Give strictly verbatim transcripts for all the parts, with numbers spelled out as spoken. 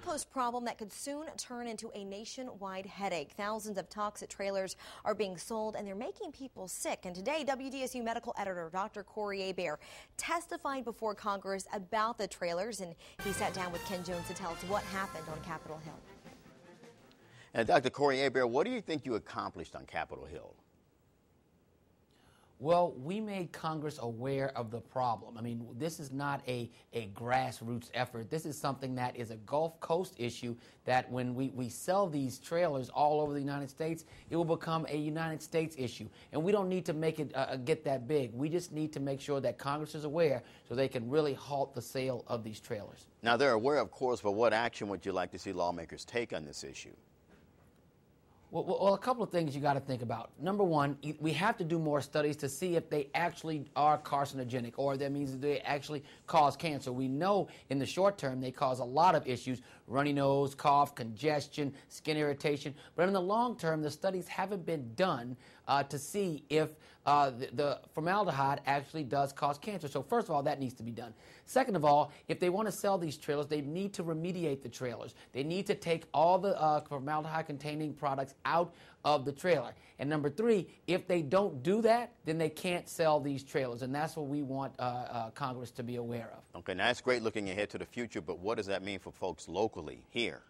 compost problem that could soon turn into a nationwide headache. Thousands of toxic trailers are being sold, and they're making people sick. And today, W D S U medical editor Doctor Corey Hebert testified before Congress about the trailers, and he sat down with Ken Jones to tell us what happened on Capitol Hill. And Doctor Corey Hebert, what do you think you accomplished on Capitol Hill? Well, we made Congress aware of the problem. I mean, this is not a, a grassroots effort. This is something that is a Gulf Coast issue that when we, we sell these trailers all over the United States, it will become a United States issue. And we don't need to make it uh, get that big. We just need to make sure that Congress is aware so they can really halt the sale of these trailers. Now, they're aware, of course, but what action would you like to see lawmakers take on this issue? Well, well, a couple of things you got to think about. Number one, we have to do more studies to see if they actually are carcinogenic, or that means that they actually cause cancer. We know in the short term they cause a lot of issues: runny nose, cough, congestion, skin irritation. But in the long term, the studies haven't been done uh, to see if uh, the, the formaldehyde actually does cause cancer. So first of all, that needs to be done. Second of all, if they want to sell these trailers, they need to remediate the trailers. They need to take all the uh, formaldehyde-containing products out of the trailer. And number three, if they don't do that, then they can't sell these trailers. And that's what we want uh, uh, Congress to be aware of. Okay, now that's great looking ahead to the future, but what does that mean for folks locally here?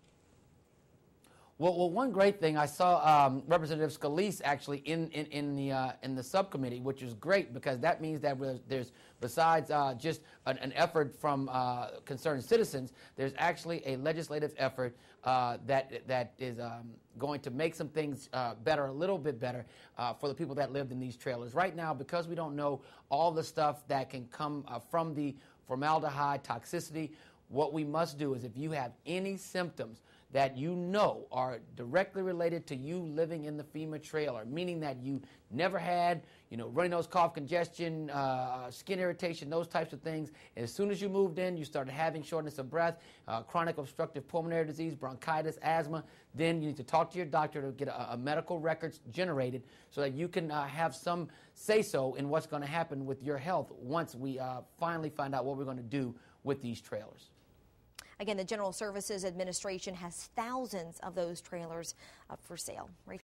Well, well, one great thing, I saw um, Representative Scalise actually in, in, in, the, uh, in the subcommittee, which is great because that means that there's, besides uh, just an, an effort from uh, concerned citizens, there's actually a legislative effort uh, that, that is um, going to make some things uh, better, a little bit better uh, for the people that lived in these trailers. Right now, because we don't know all the stuff that can come uh, from the formaldehyde toxicity, what we must do is if you have any symptoms that you know are directly related to you living in the FEMA trailer, meaning that you never had, you know, runny nose, cough, congestion, uh, skin irritation, those types of things. And as soon as you moved in, you started having shortness of breath, uh, chronic obstructive pulmonary disease, bronchitis, asthma, then you need to talk to your doctor to get a, a medical records generated so that you can uh, have some say-so in what's going to happen with your health once we uh, finally find out what we're going to do with these trailers. Again, the General Services Administration has thousands of those trailers up for sale. Right